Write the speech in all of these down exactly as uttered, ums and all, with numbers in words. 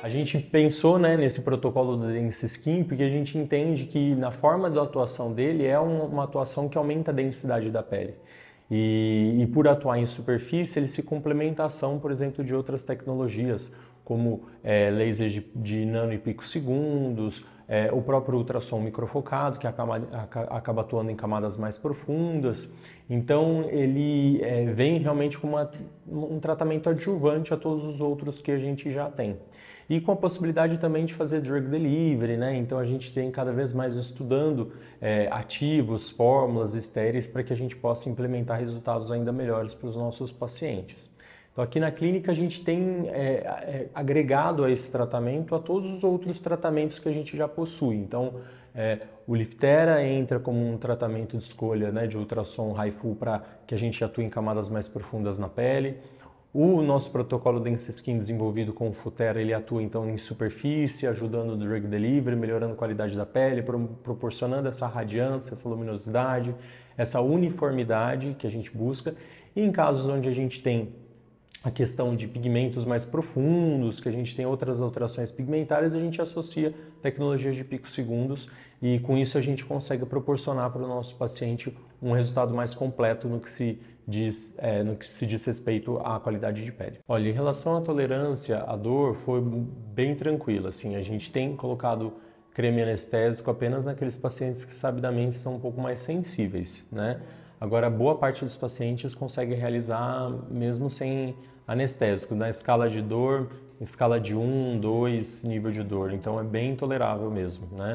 gente pensou, né, nesse protocolo do Density Skin porque a gente entende que na forma da atuação dele é um- uma atuação que aumenta a densidade da pele. E, e por atuar em superfície, ele se complementa à ação, por exemplo, de outras tecnologias, como é, lasers de, de nano e picosegundos, é, o próprio ultrassom microfocado, que acaba, aca- acaba atuando em camadas mais profundas. Então, ele é, vem realmente com uma, um tratamento adjuvante a todos os outros que a gente já tem. E com a possibilidade também de fazer drug delivery, né? Então a gente tem cada vez mais estudando é, ativos, fórmulas estéreis para que a gente possa implementar resultados ainda melhores para os nossos pacientes. Então aqui na clínica a gente tem é, é, agregado a esse tratamento a todos os outros tratamentos que a gente já possui. Então é, o Liftera entra como um tratamento de escolha, né, de ultrassom HIFU para que a gente atue em camadas mais profundas na pele. O nosso protocolo Density Skin desenvolvido com o Futera, ele atua então em superfície, ajudando o drug delivery, melhorando a qualidade da pele, proporcionando essa radiância, essa luminosidade, essa uniformidade que a gente busca. E em casos onde a gente tem a questão de pigmentos mais profundos, que a gente tem outras alterações pigmentárias, a gente associa tecnologias de picosegundos e com isso a gente consegue proporcionar para o nosso paciente um resultado mais completo no que se diz, é, no que se diz respeito à qualidade de pele. Olha, em relação à tolerância à dor, foi bem tranquilo, assim, a gente tem colocado creme anestésico apenas naqueles pacientes que sabidamente são um pouco mais sensíveis, né? Agora, boa parte dos pacientes consegue realizar mesmo sem anestésico, na escala de dor, escala de um, dois nível de dor, então é bem tolerável mesmo, né?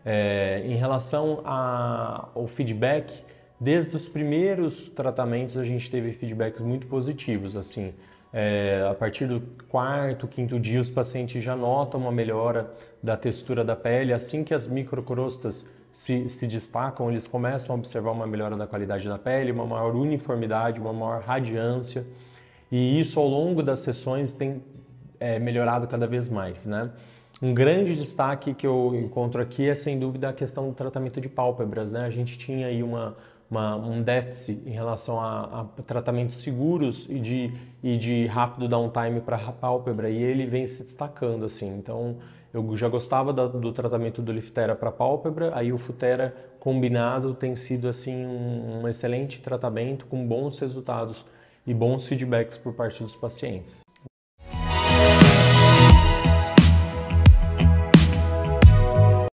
É, em relação a, ao feedback, desde os primeiros tratamentos a gente teve feedbacks muito positivos, assim, é, a partir do quarto, quinto dia os pacientes já notam uma melhora da textura da pele, assim que as microcrostas se, se destacam, eles começam a observar uma melhora da qualidade da pele, uma maior uniformidade, uma maior radiância, e isso ao longo das sessões tem é, melhorado cada vez mais, né? Um grande destaque que eu encontro aqui é sem dúvida a questão do tratamento de pálpebras, né? A gente tinha aí uma, uma, um déficit em relação a, a tratamentos seguros e de, e de rápido downtime para a pálpebra e ele vem se destacando assim. Então eu já gostava da, do tratamento do Liftera para pálpebra, aí o Futera combinado tem sido assim um, um excelente tratamento com bons resultados e bons feedbacks por parte dos pacientes.